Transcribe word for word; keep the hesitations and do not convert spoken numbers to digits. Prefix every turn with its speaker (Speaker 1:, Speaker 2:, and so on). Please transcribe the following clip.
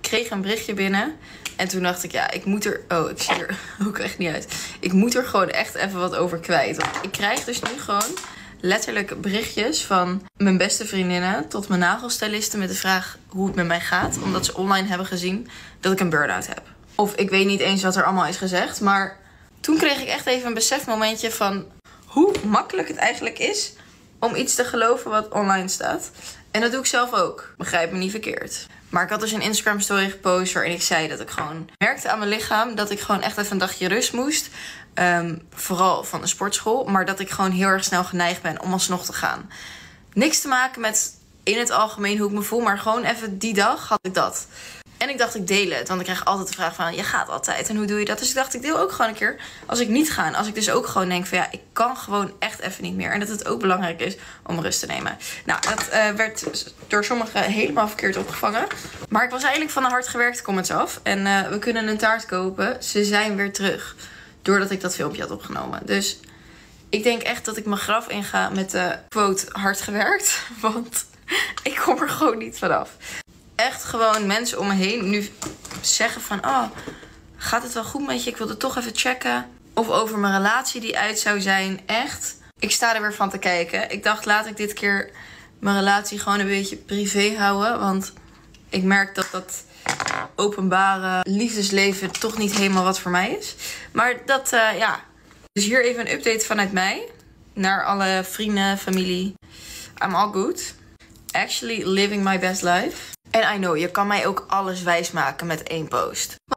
Speaker 1: kreeg een berichtje binnen. En toen dacht ik, ja, ik moet er... Oh, ik zie er ook echt niet uit. Ik moet er gewoon echt even wat over kwijt. Want ik krijg dus nu gewoon letterlijk berichtjes van mijn beste vriendinnen tot mijn nagelstylisten met de vraag hoe het met mij gaat. Omdat ze online hebben gezien dat ik een burn-out heb. Of ik weet niet eens wat er allemaal is gezegd. Maar toen kreeg ik echt even een besefmomentje van hoe makkelijk het eigenlijk is om iets te geloven wat online staat. En dat doe ik zelf ook. Begrijp me niet verkeerd. Maar ik had dus een Instagram story gepost waarin ik zei dat ik gewoon merkte aan mijn lichaam dat ik gewoon echt even een dagje rust moest. Um, vooral van de sportschool. Maar dat ik gewoon heel erg snel geneigd ben om alsnog te gaan. Niks te maken met in het algemeen hoe ik me voel. Maar gewoon even die dag had ik dat. En ik dacht, ik deel het. Want ik krijg altijd de vraag van, je gaat altijd. En hoe doe je dat? Dus ik dacht, ik deel ook gewoon een keer als ik niet ga. En als ik dus ook gewoon denk van, ja, ik kan gewoon echt even niet meer. En dat het ook belangrijk is om rust te nemen. Nou, dat uh, werd door sommigen helemaal verkeerd opgevangen. Maar ik was eigenlijk van de hard gewerkte comments af. En uh, we kunnen een taart kopen. Ze zijn weer terug. Doordat ik dat filmpje had opgenomen. Dus ik denk echt dat ik mijn graf inga met de quote hard gewerkt. Want ik kom er gewoon niet vanaf. Echt gewoon mensen om me heen nu zeggen van, oh, gaat het wel goed met je? Ik wilde toch even checken. Of over mijn relatie die uit zou zijn. Echt. Ik sta er weer van te kijken. Ik dacht, laat ik dit keer mijn relatie gewoon een beetje privé houden. Want ik merk dat dat openbare liefdesleven toch niet helemaal wat voor mij is. Maar dat, uh, ja. Dus hier even een update vanuit mij. Naar alle vrienden, familie. I'm all good. Actually living my best life. En I know, je kan mij ook alles wijsmaken met één post.